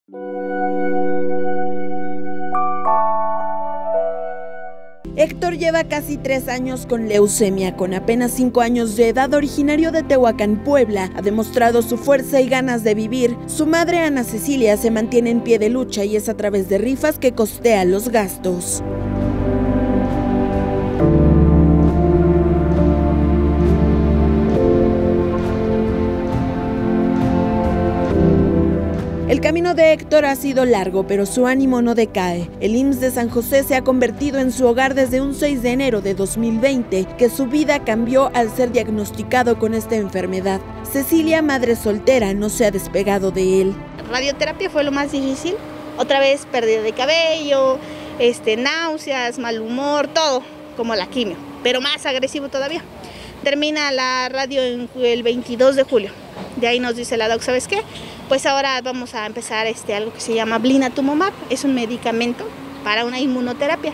Héctor lleva casi 3 años con leucemia. Con apenas 5 años de edad, originario de Tehuacán, Puebla, ha demostrado su fuerza y ganas de vivir. Su madre, Ana Cecilia, se mantiene en pie de lucha y es a través de rifas que costea los gastos. El camino de Héctor ha sido largo, pero su ánimo no decae. El IMSS de San José se ha convertido en su hogar desde un 6 de enero de 2020, que su vida cambió al ser diagnosticado con esta enfermedad. Cecilia, madre soltera, no se ha despegado de él. Radioterapia fue lo más difícil. Otra vez pérdida de cabello, náuseas, mal humor, todo como la quimio, pero más agresivo todavía. Termina la radio el 22 de julio. De ahí nos dice la doc, ¿sabes qué? Pues ahora vamos a empezar algo que se llama blinatumomab. Es un medicamento para una inmunoterapia.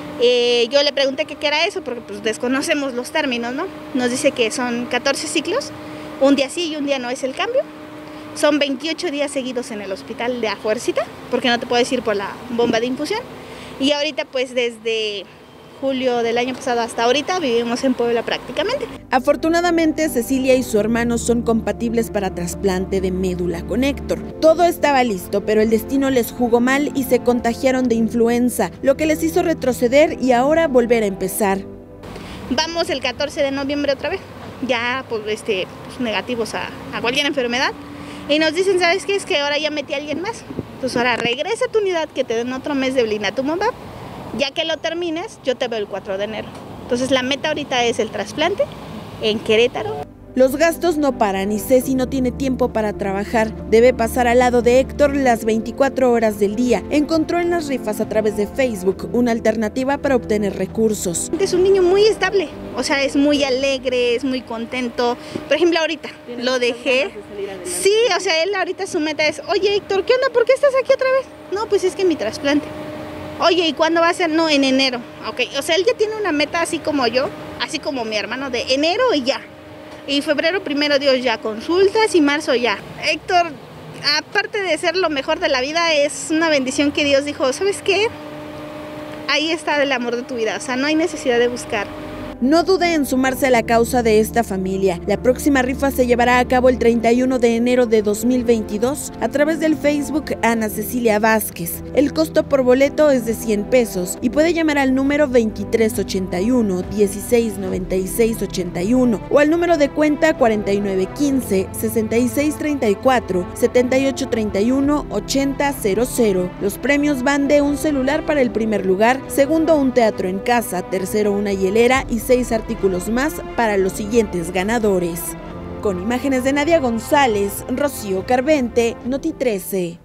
Yo le pregunté qué era eso, porque pues desconocemos los términos, ¿no? Nos dice que son 14 ciclos, un día sí y un día no es el cambio. Son 28 días seguidos en el hospital de a fuercita, porque no te puedes ir por la bomba de infusión. Y ahorita pues desde julio del año pasado hasta ahorita vivimos en Puebla prácticamente. Afortunadamente, Cecilia y su hermano son compatibles para trasplante de médula con Héctor. Todo estaba listo, pero el destino les jugó mal y se contagiaron de influenza, lo que les hizo retroceder y ahora volver a empezar. Vamos el 14 de noviembre otra vez, ya pues, negativos a cualquier enfermedad, y nos dicen, ¿sabes qué? Es que ahora ya metí a alguien más. Entonces ahora regresa a tu unidad, que te den otro mes de blinatumomab. Ya que lo termines, yo te veo el 4 de enero. Entonces la meta ahorita es el trasplante en Querétaro. Los gastos no paran y Ceci no tiene tiempo para trabajar. Debe pasar al lado de Héctor las 24 horas del día. Encontró en las rifas a través de Facebook una alternativa para obtener recursos. Es un niño muy estable, o sea, es muy alegre, es muy contento. Por ejemplo, ahorita lo dejé. Sí, o sea, él ahorita su meta es, oye Héctor, ¿qué onda? ¿Por qué estás aquí otra vez? No, pues es que mi trasplante. Oye, ¿y cuándo va a ser? No, en enero. Ok, o sea, él ya tiene una meta así como yo, así como mi hermano, de enero y ya. Y febrero, primero Dios, ya consultas y marzo ya. Héctor, aparte de ser lo mejor de la vida, es una bendición que Dios dijo, ¿sabes qué? Ahí está el amor de tu vida, o sea, no hay necesidad de buscar. No dude en sumarse a la causa de esta familia. La próxima rifa se llevará a cabo el 31 de enero de 2022 a través del Facebook Ana Cecilia Vázquez. El costo por boleto es de 100 pesos y puede llamar al número 2381 1696 81 o al número de cuenta 4915 6634 7831 8000. Los premios van de un celular para el primer lugar, segundo un teatro en casa, tercero una hielera y 6 artículos más para los siguientes ganadores. Con imágenes de Nadia González, Rocío Carvente, Noti 13.